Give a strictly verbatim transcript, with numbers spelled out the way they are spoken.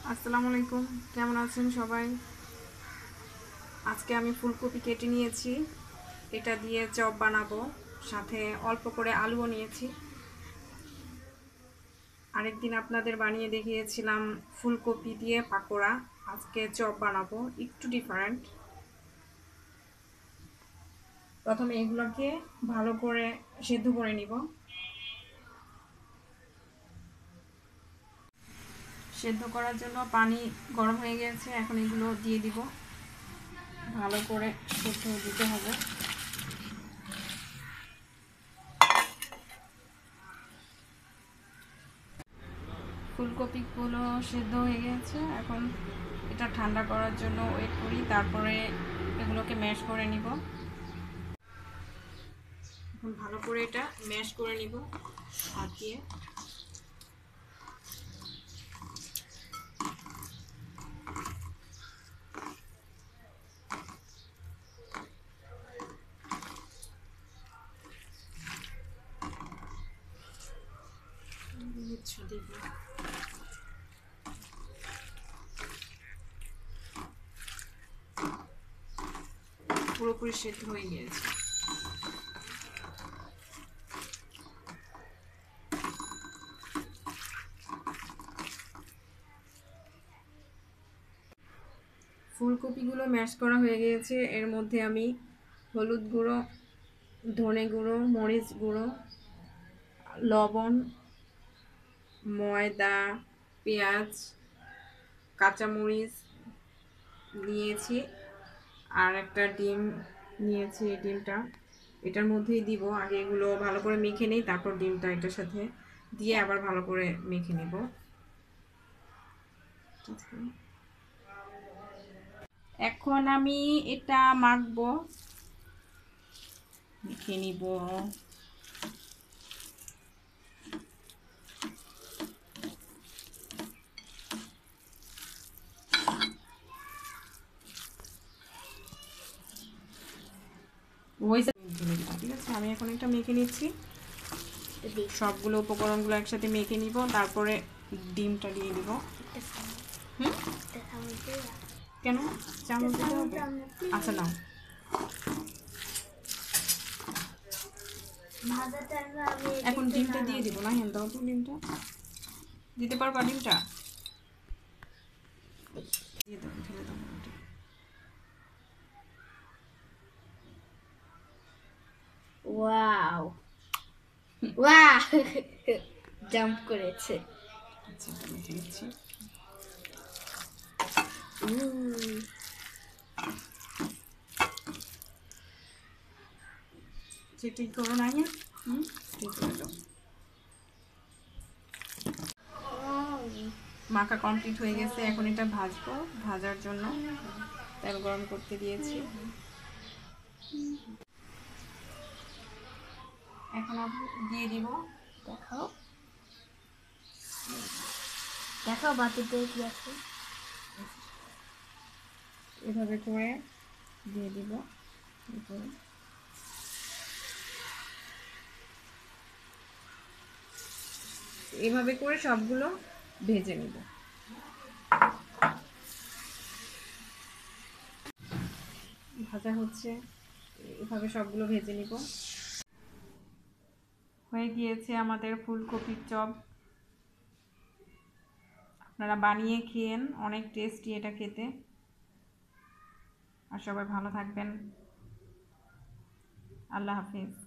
আসসালামু আলাইকুম, কেমন আছেন সবাই? আজকে আমি ফুলকপি কেটে নিয়েছি, এটা দিয়ে চপ বানাবো। সাথে অল্প করে আলুও নিয়েছি। আরেকদিন আপনাদের বানিয়ে দেখিয়েছিলাম ফুলকপি দিয়ে পাকোড়া, আজকে চপ বানাবো, একটু ডিফারেন্ট। প্রথমে এগুলোকে ভালো করে সেদ্ধ করে নিব। সেদ্ধ করার জন্য পানি গরম হয়ে গেছে, এখন এগুলো দিয়ে দিব। ভালো করে সেদ্ধ দিতে হবে। ফুলকপিগুলো সেদ্ধ হয়ে গেছে, এখন এটা ঠান্ডা করার জন্য ওয়েট করি, তারপরে এগুলোকে ম্যাশ করে নিব। এখন ভালো করে এটা ম্যাশ করে নিব হাত দিয়ে। পুরোপুরি সেদ্ধ হয়ে গিয়েছে। ফুলকপিগুলো ম্যাশ করা হয়ে গিয়েছে। এর মধ্যে আমি হলুদ গুঁড়ো, ধনে গুঁড়ো, মরিচ গুঁড়ো, লবণ, ময়দা, পেঁয়াজ, কাঁচামরিচ নিয়েছি, আর একটা ডিম নিয়েছি। এই ডিমটা এটার মধ্যেই দিব। আগে এগুলো ভালো করে মেখে নেই, তারপর ডিমটা এটার সাথে দিয়ে আবার ভালো করে মেখে নেব। এখন আমি এটা মাখবো, মেখে নিব। ঠিক আছে, আমি এখন এটা মেখে নিচ্ছি। সবগুলো উপকরণগুলো একসাথে মেখে নিব, তারপরে ডিমটা দিয়ে দিব। কেন চামচ দিতে হবে? আচ্ছা নাও। এখন ডিমটা দিয়ে দিব না? হ্যাঁ দাও তো, ডিমটা দিতে পারবা? ডিমটা দিয়ে দাও, ঢেলে দাও। ওয়াও ওয়াও জাম্প করেছে। আচ্ছা এটা মেখে নিচ্ছি। ঠিক করো না? হুম, ঠিক করে দাও। মাখা কমপ্লিট হয়ে গেছে, এখন এটা ভাজবো। ভাজার জন্য তেল গরম করতে দিয়েছি। এখন দিয়ে দিব। দেখাও দেখাও বাটিতে কি আছে। এভাবে করে দিয়ে দিব। এভাবে করে সবগুলো ভেজে নিব। ভাজা হচ্ছে, এভাবে সবগুলো ভেজে নিব। হয়ে গিয়েছে আমাদের ফুলকপির চপ। আপনারা বানিয়ে খেয়েন, অনেক টেস্টি এটা খেতে। আর সবাই ভালো থাকবেন। আল্লাহ হাফিজ।